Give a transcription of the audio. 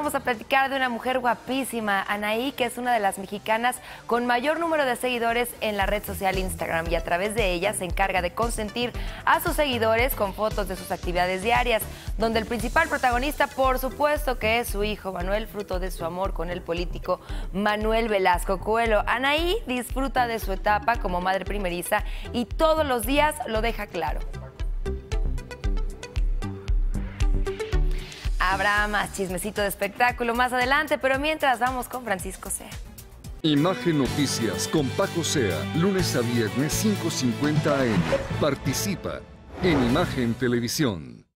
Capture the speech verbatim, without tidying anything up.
vamos a platicar de una mujer guapísima, Anaí, que es una de las mexicanas con mayor número de seguidores en la red social Instagram, y a través de ella se encarga de consentir a sus seguidores con fotos de sus actividades diarias, donde el principal protagonista, por supuesto, que es su hijo Manuel, fruto de su amor con el político Manuel Velasco Coelho. Anaí disfruta de su etapa como madre primeriza y todos los días lo deja claro. Habrá más chismecito de espectáculo más adelante, pero mientras vamos con Francisco Sea. Imagen Noticias con Paco Sea, lunes a viernes cinco cincuenta a eme. Participa en Imagen Televisión.